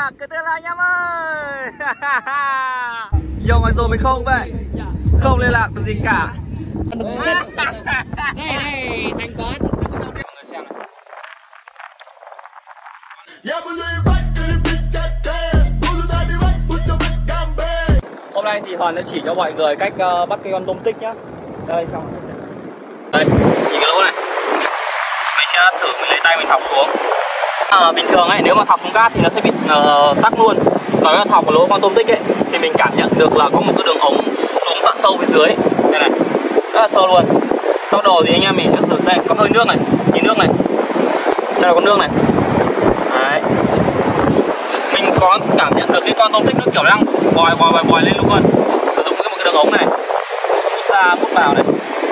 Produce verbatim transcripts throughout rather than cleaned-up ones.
Cái tên là anh em ơi. Nhiều ngoài rồi mình không vậy, không liên lạc được gì cả. Đừng đây đây thành con. Mọi người xem này. Hôm nay thì Hòn đã chỉ cho mọi người cách uh, bắt cái con tôm tích nhá. Đây xong. Đây, nhìn cái lỗ này. Mình sẽ thử mình lấy tay mình thọc xuống. À, bình thường ấy, nếu mà thọc xuống cát thì nó sẽ bị uh, tắc luôn. Còn nếu mà thọc vào lỗ con tôm tích ấy thì mình cảm nhận được là có một cái đường ống xuống tận sâu phía dưới. Đây này, rất là sâu luôn. Sau đó thì anh em mình sẽ sử đây, có hơi nước này, nhìn nước này. Đây là con nước này. Đấy. Mình có cảm nhận được cái con tôm tích nó kiểu đang bòi bòi bòi bòi lên luôn luôn. Sử dụng cái một cái đường ống này, hút ra hút vào này.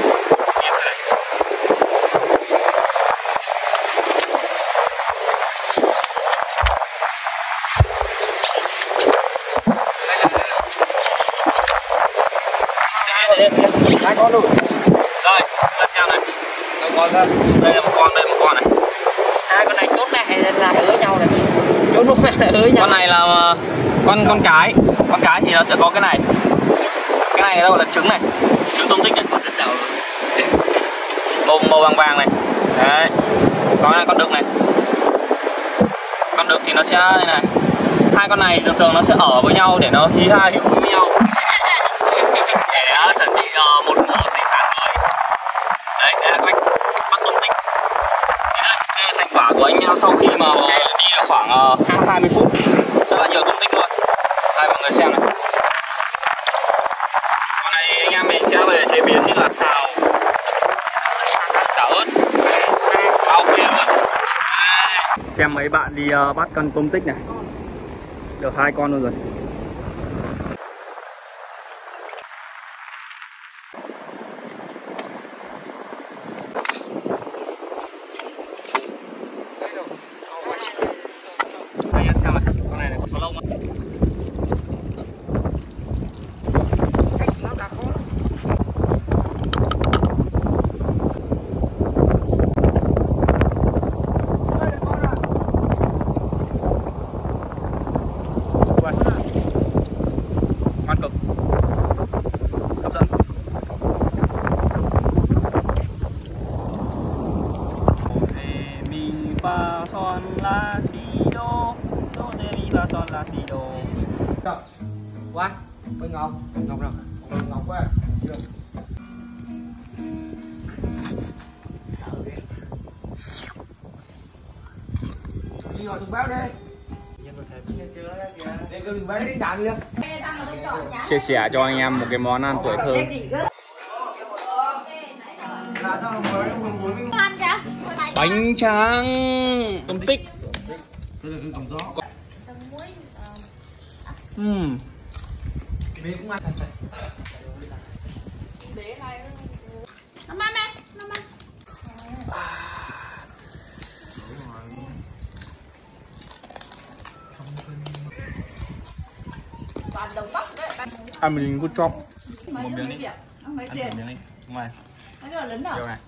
Hai con luôn. Đây, là xem này. Con ra. Đây là một con, đây là một con này. Hai con này chốt mẹ là ở nhau này. Chốt lúc mẹ là ở nhau. Con này là con con cái. Con cái thì nó sẽ có cái này. Cái này đâu là trứng này. Trứng tôm tích này. Màu màu vàng vàng này. Đấy. Con này con đực này. Con đực thì nó sẽ đây này. Hai con này thường thường nó sẽ ở với nhau để nó hí ha hí húi với nhau. Để chuẩn bị uh, một mùa sinh sản mới. Đấy, đây là cách bắt tôm tích. Đây, đây là thành quả của anh em sau khi mà đi được khoảng uh, hai mươi phút. Rất là nhiều tôm tích luôn. Đây mọi người xem này. Con này anh em mình sẽ về chế biến như là xào, xào ớt, bao phê luôn. Đây. Xem mấy bạn đi uh, bắt con tôm tích này. Được hai con luôn rồi. Đây em xem này, con này này có số lông không? Ngon cực, hấp dẫn. Re mi fa son la si do, do re mi fa son la si do. Quá, với ngon, ngon rồi, ngon quá. Chưa. Đi ngồi thùng báo đi. Chia sẻ cho anh em một cái món ăn tuổi thơ. Bánh tráng tôm tích. Uhm. Ăn mình good job. Một miếng đi. Ăn một miếng đi. Ngoài. Điều này.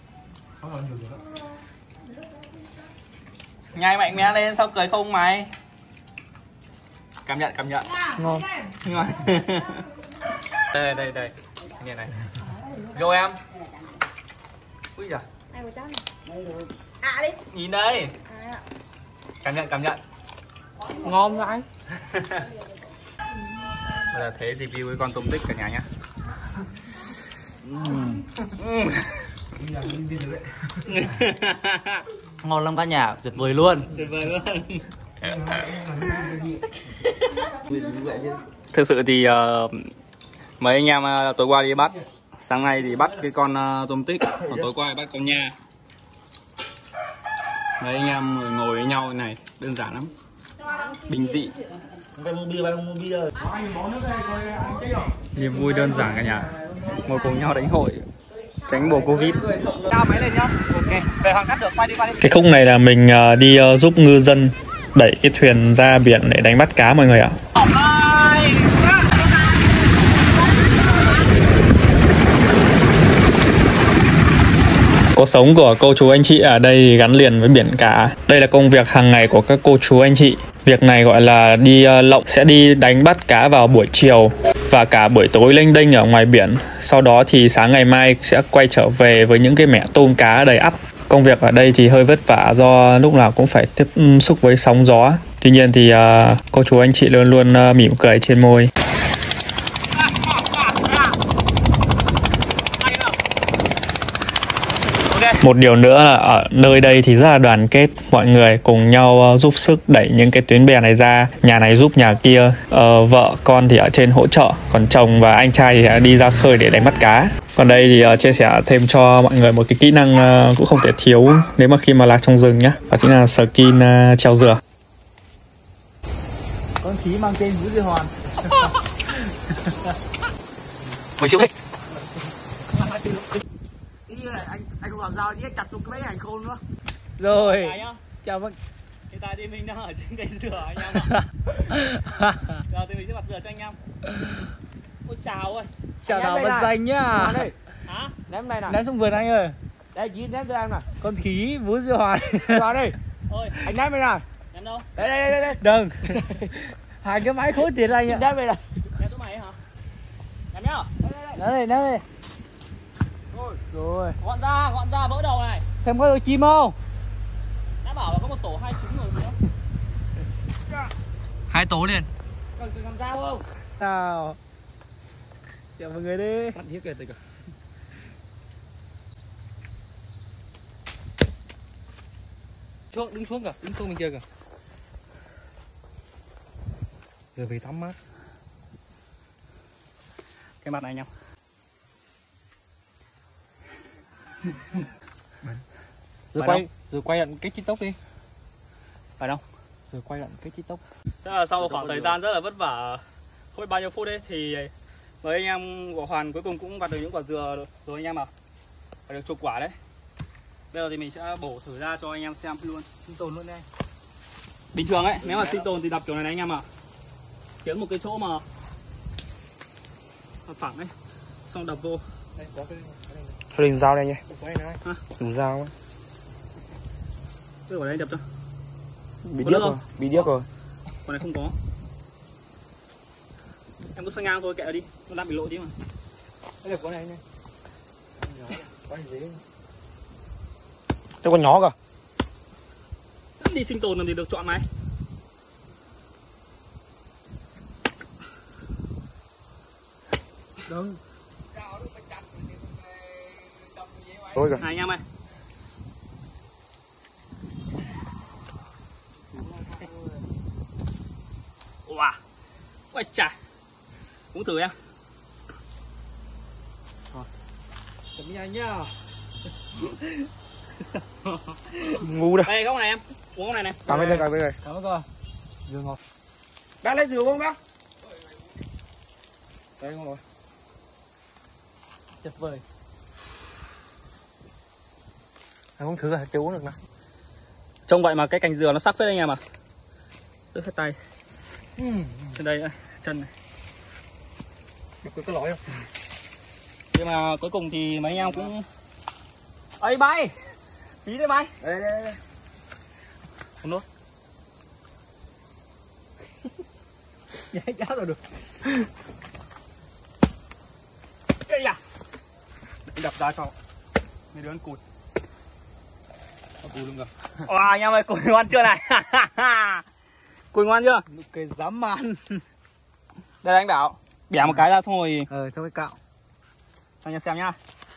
Nhai mạnh mẽ lên, sao cười không mày? Cảm nhận, cảm nhận. Ngon. Ngon. Đây, đây, đây. Nghe này. Vô em. Ui giời. À đi. Nhìn đây. Cảm nhận, cảm nhận. Ngon vậy. Bây giờ thế review với con tôm tích cả nhà nhé. Ngon lắm cả nhà, tuyệt vời luôn. Tuyệt vời luôn. Thực sự thì uh, mấy anh em uh, tối qua đi bắt. Sáng nay thì bắt cái con uh, tôm tích. Còn tối qua thì bắt con nha. Mấy anh em ngồi, ngồi với nhau như này, đơn giản lắm. Bình dị. Niềm vui đơn giản cả nhà. Ngồi cùng nhau đánh hội, tránh bồ Covid. Cao máy lên nhá. Ok, về Hoàng cắt được, quay đi quay đi. Cái khúc này là mình đi giúp ngư dân đẩy cái thuyền ra biển để đánh bắt cá mọi người ạ. Cuộc sống của cô chú anh chị ở đây gắn liền với biển cả. Đây là công việc hàng ngày của các cô chú anh chị. Việc này gọi là đi uh, lộng, sẽ đi đánh bắt cá vào buổi chiều và cả buổi tối lênh đênh ở ngoài biển. Sau đó thì sáng ngày mai sẽ quay trở về với những cái mẻ tôm cá đầy ắp. Công việc ở đây thì hơi vất vả do lúc nào cũng phải tiếp xúc với sóng gió. Tuy nhiên thì uh, cô chú anh chị luôn luôn uh, mỉm cười trên môi. Một điều nữa là ở nơi đây thì rất là đoàn kết, mọi người cùng nhau uh, giúp sức đẩy những cái tuyến bè này ra, nhà này giúp nhà kia, uh, vợ con thì ở trên hỗ trợ, còn chồng và anh trai thì đi ra khơi để đánh bắt cá. Còn đây thì uh, chia sẻ thêm cho mọi người một cái kỹ năng uh, cũng không thể thiếu nếu mà khi mà lạc trong rừng nhá, đó chính là skin uh, treo dừa. Con khí mang tên Vũ Duy Hoàn. Mày chịu thích. Anh anh không làm sao đi chặt xuống cái bẫy hành khôn nữa. Rồi. Chào vâng. Hiện tại thì mình đang ở trên cây dừa anh em ạ. Giờ thì mình sẽ bắt dừa cho anh em. Ôi chào ơi. Chào nào Vân Danh nhá. Hả? Ném này nào. Ném xuống vườn anh ơi. Đây chị ném cho em nào. Con khí Vũ Duy Hoàn. Vào đây. Ôi, Anh ném đây nào. ném đâu? Đây đây đây đây. Đừng. Hai cái máy khối tiền anh ạ. Ném đây này. Ném chỗ mày hả? Ném nhá. Ném đây ném đây. Rồi. Gọn ra, gọn ra vỡ đầu này. Xem có được chim không? Đã bảo là có một tổ hai trứng rồi nữa. Hai tổ liền. Cần cần làm sao không? Nào. Chào mọi người đi. Bắt hiếp kìa từ kìa. Xuống, đứng xuống kìa, đứng xuống bên kia kìa. Rồi về tắm mát. Cái mặt này anh em. Rồi Phải quay, đâu? rồi quay lại cái TikTok đi. Phải không? Rồi quay lại cái TikTok. Tức là sau một khoảng thời gian rất là vất vả, không biết bao nhiêu phút đấy thì với anh em của Hoàn cuối cùng cũng gặt được những quả dừa rồi anh em ạ. Phải được chục quả đấy. Bây giờ thì mình sẽ bổ thử ra cho anh em xem luôn. Sinh tồn luôn đây. Bình thường ấy, nếu mà sinh tồn thì đập kiểu này này anh em ạ. Kiếm một cái chỗ mà phẳng ấy, xong đập vô. Đây, có cái Thôi đừng dao đây nha. Hả? Đừng dao á. Cứ ở đây đập cho. Bị Có điếc nước rồi. không? Bị điếc rồi. Còn này không có. Em cứ xoay ngang thôi kệ đi, nó đang bị lộ tí mà. Đây là con này nha. Con gì? Cái con nhỏ kìa. Đi sinh tồn làm gì được chọn mày. Đúng. Thôi kìa. Này anh em ơi. Wow. Ôi chà. Uống thử em. Chấm nhanh nhá. Ngu đây. Đây góc này em. Uống góc này này. Cảm ơn đây, cảm ơn đây. Cảm ơn cô. Dừa ngọt. Bác lấy dừa không bác? Đây không rồi. Tuyệt vời. Anh uống thử à, chưa uống được nào. Trông vậy mà cái cành dừa nó sắc phết anh em à. Rớt hết tay. Ừ. Trên đây nữa, chân này. Có cái lõi không? Nhưng mà cuối cùng thì mấy anh em cũng ấy bay. Phí đấy bay. Đây đây đây. Không nốt. Nhảy giá rồi được. Ây da. Để đập ra cho mấy đứa ăn cùi. Có cùi luôn kìa. Wow, anh em ơi, cùi ngon chưa này? Cùi ngon chưa? Nụ cười dám ăn. Đây anh bảo bẻ một cái ra xong rồi Ờ, cho cái cạo. cho anh em xem nhá.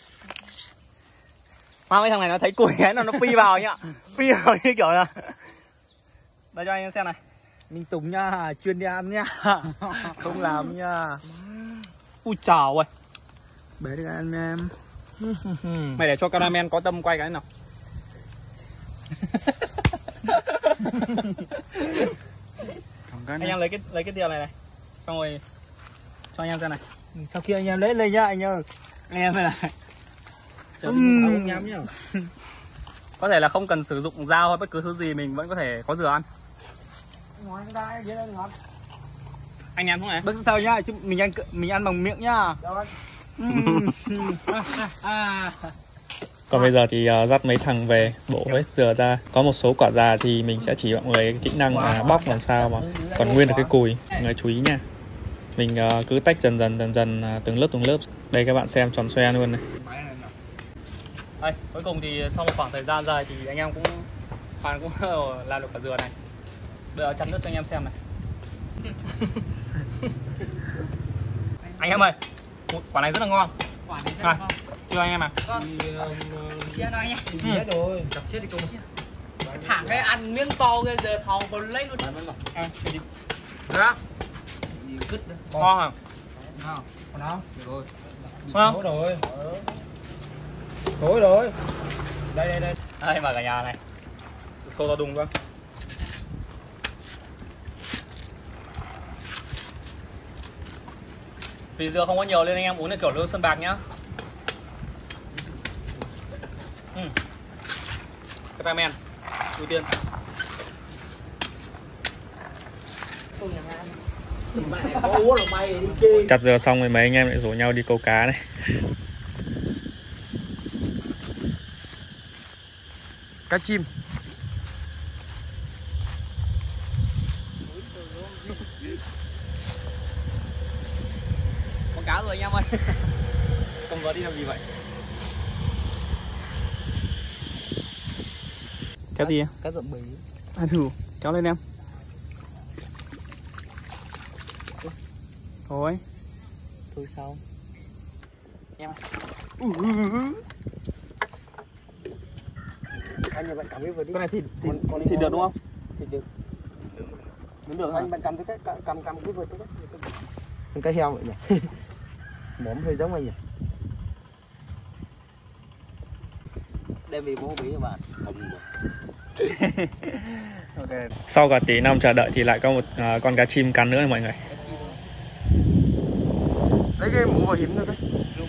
Mà mấy thằng này nó thấy cùi cái nó nó phi vào nhá. Phi vào như kiểu là. Đây cho anh em xem này. Minh Tùng nha, chuyên đi ăn nha. Không làm nha. Ui chào ơi. Bé đi ăn em. Mày để cho cameraman có tâm quay cái nào. Anh em lấy cái lấy cái tiêu này này. Xong rồi cho anh em xem này. Sau khi anh em lấy lên nhá anh ơi. Anh em này này. Uhm. Nhắm nhá. Có thể là không cần sử dụng dao hay bất cứ thứ gì mình vẫn có thể có dừa ăn. Ngoài cái đai dưới đây ngọt. Anh em không này. Bớt sao nhá, chứ mình ăn mình ăn bằng miệng nhá. Uhm. à, à. Còn bây giờ thì uh, dắt mấy thằng về bổ hết dừa ra. Có một số quả già thì mình sẽ chỉ mọi người kỹ năng là bóc làm sao mà còn nguyên được cái cùi. Mọi người chú ý nha. Mình uh, cứ tách dần dần dần dần uh, từng lớp từng lớp. Đây các bạn xem tròn xoe luôn này. Đây, cuối cùng thì sau một khoảng thời gian dài thì anh em cũng Phan cũng làm được quả dừa này. Bây giờ chặt nước cho anh em xem này. Anh em ơi, quả này rất là ngon. Quả này rất là ngon. Chưa anh em à? Chia nào nha. Dĩa rồi. Chọc chết đi cùng. Thẳng cái ăn miếng to bây giờ thò còn lấy luôn. À, cái gì? Đó. Ngon hả? Ngon. Còn nó. Được rồi. Ngon. Thối rồi. Thối rồi. Đây đây đây. Đây mà cả nhà này. Xô to đùng cơ. Vì dừa không có nhiều nên anh em uống được kiểu lương sơn bạc nhá. Ừ. Ramen ưu tiên. Chặt dừa xong rồi mấy anh em lại rủ nhau đi câu cá này. Cá chim. Con cá rồi anh em ơi. Cầm vào đi làm gì vậy? Cá gì? Cá rậm bì. À thử, kéo lên em. Thôi. Thôi sao? Em. Anh nhà bạn cầm cái vừa đi. Con này thịt thịt, Con, con thịt được đúng không? Thịt được. Đúng được. Anh bạn cầm cái cầm cầm cái vượt đó. Con cá heo vậy nhỉ? Mồm hơi giống anh nhỉ? Đem về bố bí cho bạn. Okay. Sau cả tí năm chờ đợi thì lại có một uh, con cá chim cắn nữa này mọi người. Lấy cái mũ bảo hiểm thôi đấy.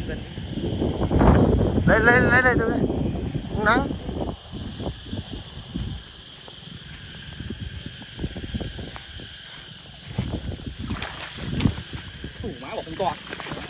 Lấy lấy lấy đây thôi đấy. Không nắng. Thủ má bỏ không con.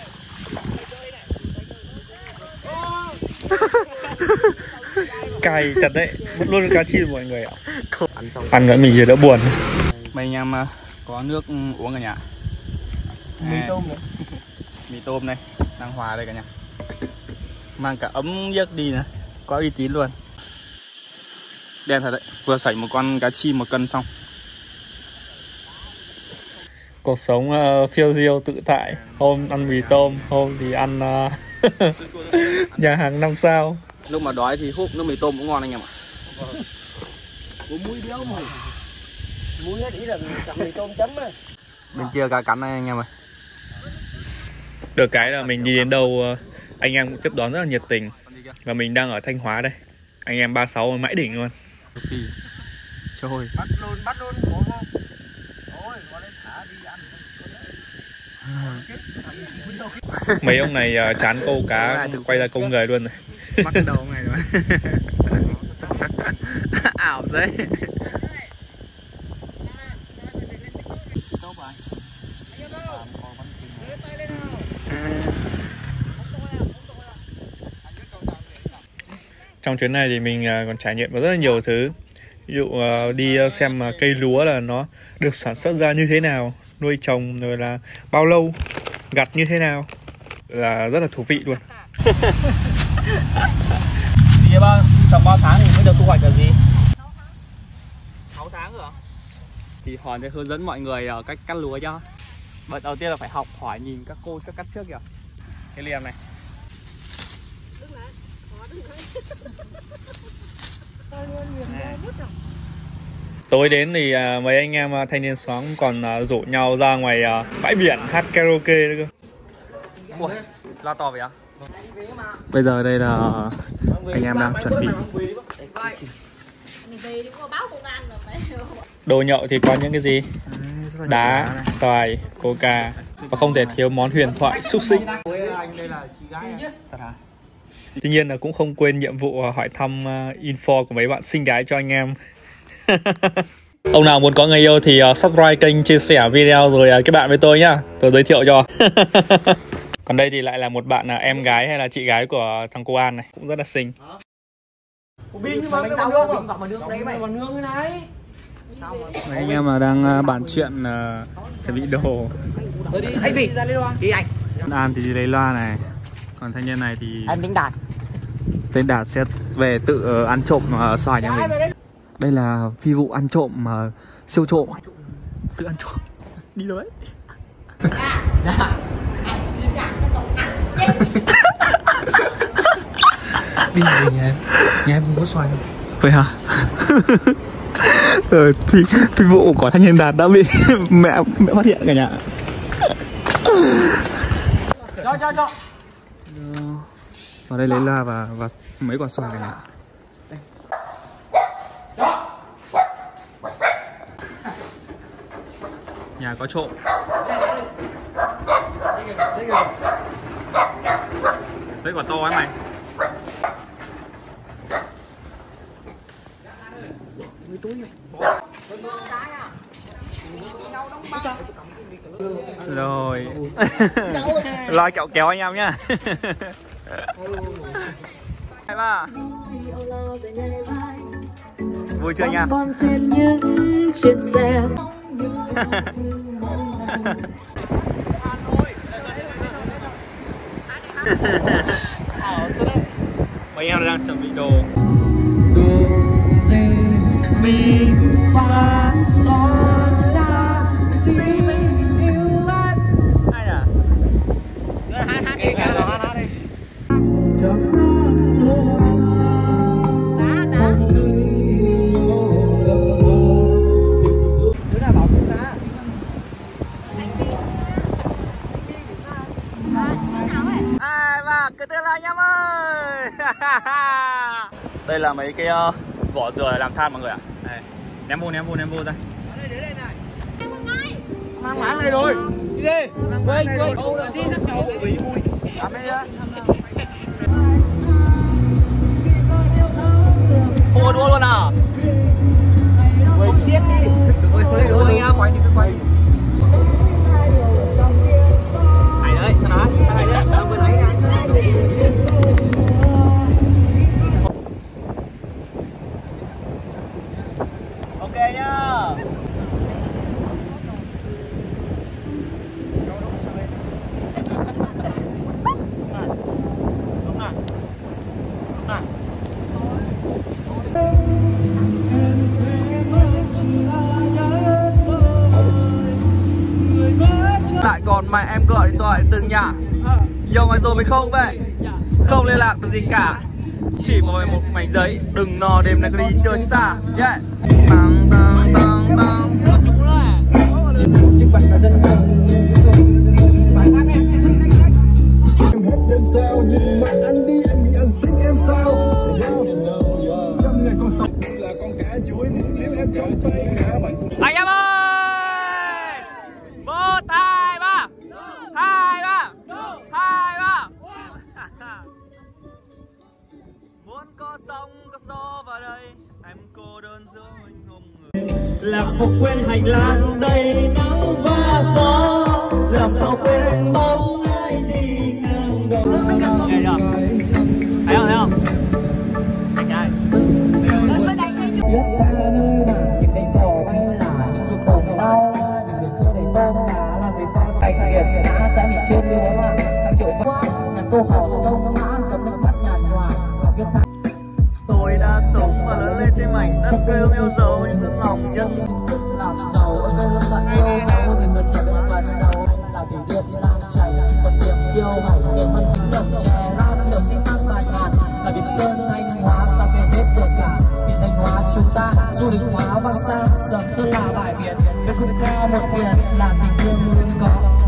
Cay thật đấy, mất luôn cá chim mọi người ạ. Ăn nữa mình giờ đỡ buồn. Mấy anh em có nước uống cả nhà. Mì tôm này. Mì tôm này, đang hòa đây cả nhà. Mang cả ấm giấc đi nè, có uy tín luôn. Đen thật đấy, vừa sảy một con cá chim một cân xong. Cuộc sống uh, phiêu diêu tự tại. Hôm ăn mì tôm, hôm thì ăn uh, nhà hàng năm sao. Lúc mà đói thì húp nước mì tôm cũng ngon anh em ạ. Của muối béo mà. Muối hết ý là chấm mì tôm chấm á. Bên kia cá cắn này anh em ơi. Được cái là mình đi đến đâu uh, anh em cũng tiếp đón rất là nhiệt tình. Và mình đang ở Thanh Hóa đây. Anh em ba sáu mãi đỉnh luôn. Trời. Bắt luôn, bắt luôn, bỏ không? Ôi, có lên thả đi ăn. Mấy ông này uh, chán câu cá quay ra câu người luôn này. Bắt đầu này rồi. Ảo đấy. Trong chuyến này thì mình uh, còn trải nghiệm rất là nhiều thứ. Ví dụ uh, đi xem uh, cây lúa là nó được sản xuất ra như thế nào, nuôi trồng rồi là bao lâu, gặt như thế nào, là rất là thú vị luôn. Thì bao trồng bao tháng thì mới được thu hoạch là gì? sáu tháng rồi. Thì Hòn sẽ hướng dẫn mọi người cách cắt lúa cho. But đầu tiên là phải học hỏi nhìn các cô các cắt trước kìa. Cái liềm này. Tối đến thì uh, mấy anh em uh, thanh niên xóm còn uh, rủ nhau ra ngoài uh, bãi biển hát karaoke nữa cơ. Ủa, lo to vậy à? Bây giờ đây là anh em đang chuẩn bị. Đồ nhậu thì có những cái gì? Đá, xoài, coca và không thể thiếu món huyền thoại xúc xích. Tuy nhiên là cũng không quên nhiệm vụ hỏi thăm uh, info của mấy bạn xinh gái cho anh em. Ông nào muốn có người yêu thì uh, subscribe kênh, chia sẻ video rồi uh, kết bạn với tôi nhá. Tôi giới thiệu cho. Còn đây thì lại là một bạn là em gái hay là chị gái của thằng cô An này, cũng rất là xinh. Pin nhưng mà tao nướng vào mà nướng đấy mày còn nướng cái này. Mấy anh em mà đang bàn chuyện uh, chuẩn bị đồ. Đi anh đi ra lấy loa. Đi anh. An thì đi lấy loa này. Còn thanh niên này thì Em đánh đàn. Tên Đạt sẽ về tự uh, ăn trộm uh, xoài nhà mình. Đây là phi vụ ăn trộm mà uh, siêu trộm. Tự ăn trộm. Đi đâu đấy? Dạ. Đi về nhà em. Nhà em không có xoài đâu. Vậy hả? Ờ, phi, phi vụ của thanh niên Đạt đã bị mẹ mẹ phát hiện cả nhà. Cho cho cho. Vào đây lấy la và và mấy quả xoài cả nhà. Nhà có trộm. Lấy quả to ấy mày. Rồi. Lo kẹo kéo anh em nhá. Hai ba. Vui chưa nha. Mấy em đang chuẩn bị đồ. Ai à? Hát hát đi, hát hát đi. Cứ tên là anh em ơi. Đây là mấy cái uh, vỏ dừa làm than mọi người ạ. À. Ném vô ném vô ném vô ra. Mang máng này rồi. Đi đi. Quay quay. Đi sắc đầu bị mùi. Làm đây á. Không đua luôn à? Không xiết đi. Quay quay quay nha, quay đi quay. Này đấy, sao đó? Này đấy. Đâu vừa lấy ra. Ok nhá. Lại còn mẹ em gọi điện thoại từng nhà. Nhiều ngày rồi mới không vậy. Không liên lạc được gì cả. Chỉ một một mảnh giấy. Đừng nò đêm nay cứ đi chơi xa. Yeah. Tăng tăng tăng tăng. Chức bệnh là dân cần. Phải lắm em. Em hết đêm sao nhìn mặt anh đi em nghĩ anh thích em sao. Trăm ngày con sống là con cá chuối nếu em trong tay ngã bệnh. Anh em ơi! Một, hai, ba! Hai, ba! Hai, ba! Muốn có sóng, có gió vào đây. Em cô đơn giữa mình hôm người. Lạc phục quên hành lang đầy nắng và gió. Làm sao quên bóng ai đi ngang đầu. Nghe chưa? Thấy không? Thấy không? Anh trai. Biết ta nơi mà những cây cỏ bay là dù khổ đau đừng cứ để tôm cá là người con tay nghiệp đã sẽ bị chuyên lúa mà các chỗ quá là câu hỏi sông ngã sống nước mắt nhạt nhòa và biết ta Tôi đã sống và lớn lên trên mảnh đất quê hương yêu dấu những tấm lòng nhân sức làm giàu ở quê hương bạn yêu dấu đừng có trẻ bên phần đầu là vì điện làm chảy còn niềm yêu hẳn niềm hân kính lồng chè rap nhiều sinh tăng bạt ngàn là điểm sơn thanh hóa sao về hết được cả vì thanh hóa chúng ta du lịch hóa vang xa sầm xuân là bãi biển với khung cao một biển là tình yêu luôn có.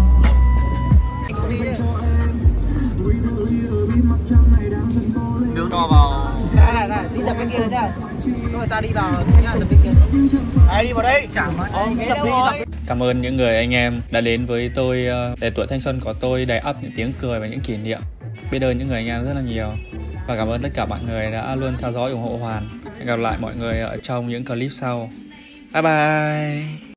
nướng no vào. Này này này, đi tập cái kia này nhá. Rồi ta đi vào nhá, tập cái kia. Đấy đi vào đây. Chẳng mà tập đi tập. Cảm ơn những người anh em đã đến với tôi để tuổi thanh xuân của tôi đầy ắp những tiếng cười và những kỷ niệm. Biết ơn những người anh em rất là nhiều. Và cảm ơn tất cả mọi người đã luôn theo dõi ủng hộ Hoàn. Hẹn gặp lại mọi người ở trong những clip sau. Bye bye.